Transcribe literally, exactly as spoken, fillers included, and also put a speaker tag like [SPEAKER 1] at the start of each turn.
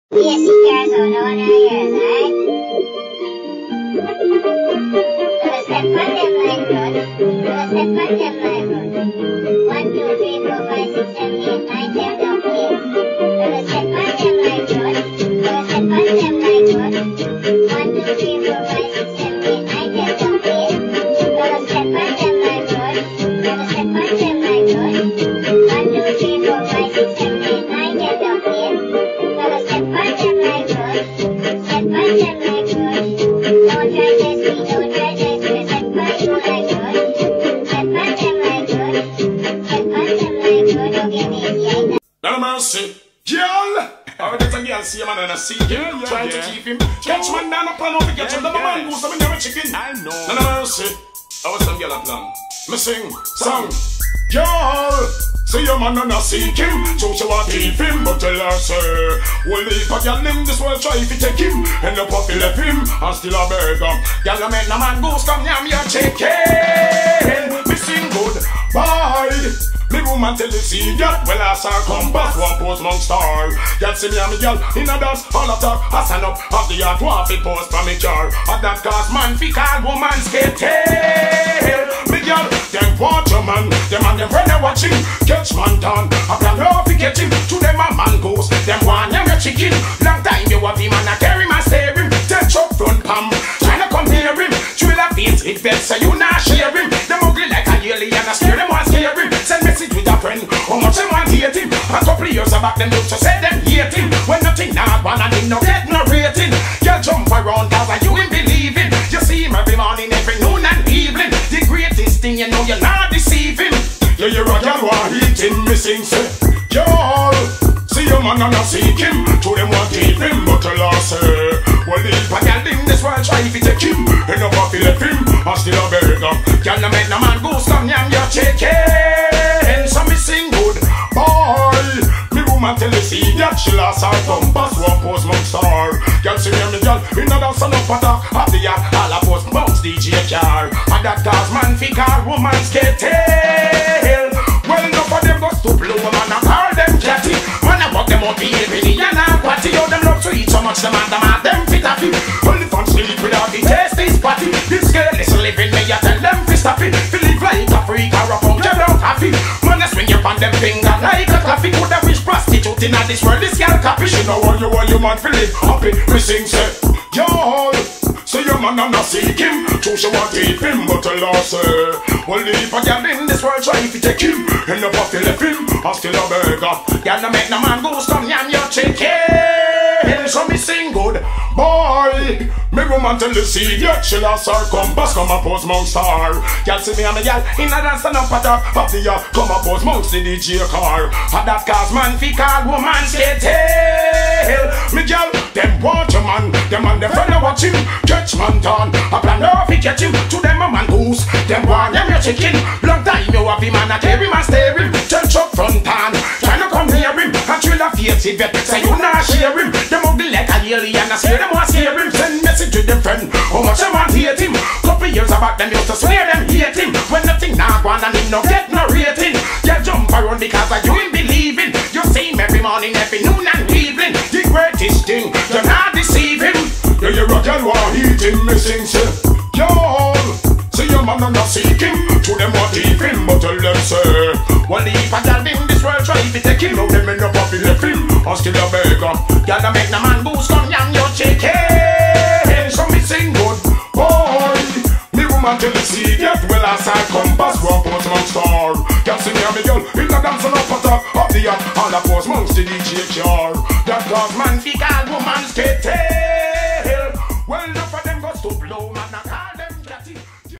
[SPEAKER 1] Yes, you guys don't know what I hear, right? Gonna step on them like good. Gonna step on them like good. One, two, three, four, five, six, seven, eight, nine, ten, don't play. Gonna step on them like good. Gonna step on them like good. One, two, three, four, five, six, seven, eight, nine, ten, don't play. Gonna step on them like good. Gonna step on them like good. One, two, three, four, five, six, seven, eight, nine, ten, don't play. Gonna step on them like good. Step on them like good. Don't try test me, don't try test me. Step on you like good. Step on them like good. Step on them like good. Don't get me easy.
[SPEAKER 2] No mercy, girl. Oh, that's a girl, see a man and I see him.
[SPEAKER 3] Yeah, yeah,
[SPEAKER 2] Trying
[SPEAKER 3] yeah.
[SPEAKER 2] to keep him. Catch man down a plan over, catch him. The Mongoose, I'm never chicken.
[SPEAKER 3] I know.
[SPEAKER 2] No, no mercy. I was some girl a plan. Me sing, song. Girl, see your man and I seek him. So she want to keep him, but tell her, sir, well, if a girl in this world try to take him, and the puppy left him, and still a burger. Girl, I make no man goose, come yam your chicken. Me sing good, bye. Me woman tell the see that well I saw compass one pose among star. Girl see me and me girl in a dance all of talk. I stand up off the yard one fi pose for me car. At that cause man fi call woman skate tail. Me girl them want your man, them and them friend they watching. Catch man down, I plan how fi catch him. To them a man goes, them want them your chicken. Long time you have him and I carry my steering. Then chop front palm, tryna come near him. Drill a face it vex so you not share him. Them ugly like a alien and I scare them want scare him. Send message with a friend, how much them want hate him. A couple years back them used to say them hate him. When nothing not one and him no get no rating. You jump around cause you ain't believing. You see him every morning, every noon and evening. The greatest thing you know you're not deceiving. Yeah, you're a girl want eating missing say. Y'all, see your man and I seek him. To them want keep him, but tell her say, well if a girl in this world try to take him, and no puppy left him, I still a burger. Girl no make no man goose come yam your chicken. So me sing good, boy. Me woman tell the see that she lost her compass one pose among star. Girl see me and me girl in a dance and up attack. At the yard all a post bounce D J car. And that cause man fi call woman skate tail. Well enough of them go to blow man and call them catty. Man I walk them up behaving and a quatty. How them love to eat so much them and them and them fit a fit. Only fun sleep without the taste is patty. This girl is living me I tell them fi stop it. Fi live like a freak or a punk you don't have it. Man I swing you on them finger like a coffee. Could a wish prostitute in a this world this girl copy. She know all you all you man fi live happy. We sing say, y'all. So your man and I seek him. True she want to keep him, but tell her say, well if a girl in this world try to take him, and the puppy left him, I still a burger. Girl no make no man goose come yam your chicken. So me sing good, boy. Me woman tell the see that she lost her compass. Come and pose among star. Girl see me and me girl in a dance and up at top of the yard. Come and pose amongst the D J car. And that cause man fi call woman skate tail. Me girl them want your man, them and them friend watch him. Catch man down, I plan how fi catch him. To them a man goose, them want them your chicken. Long time you have him and I carry my steering. Touch up front hand, tryna come near him. And drill a face it vet, say you not share him. Them ugly like a alien, I scare them want scare him. Send message to them friend, how much them want hate him. Couple years back them used to swear them hate him. When nothing not one and him no get no rating. You jump around because of you ain't believing. You see him every morning, every noon and evening. The greatest thing, you're not deceiving. Yeah, you're a girl want eat him, missing say, y'all. See your man and I seek him. To them want keep him, but tell them say, well if a girl in this world try to take him, now them end up off he left him, I still a beggar. Girl no make no man goose come yam your chicken. So me sing good, boy. Me woman tell the see that well I saw compass one pose among star. Girl see me and me girl in a dance and up at top of the yard. All a pose amongst the D J car. That cause man fi call woman skate tail.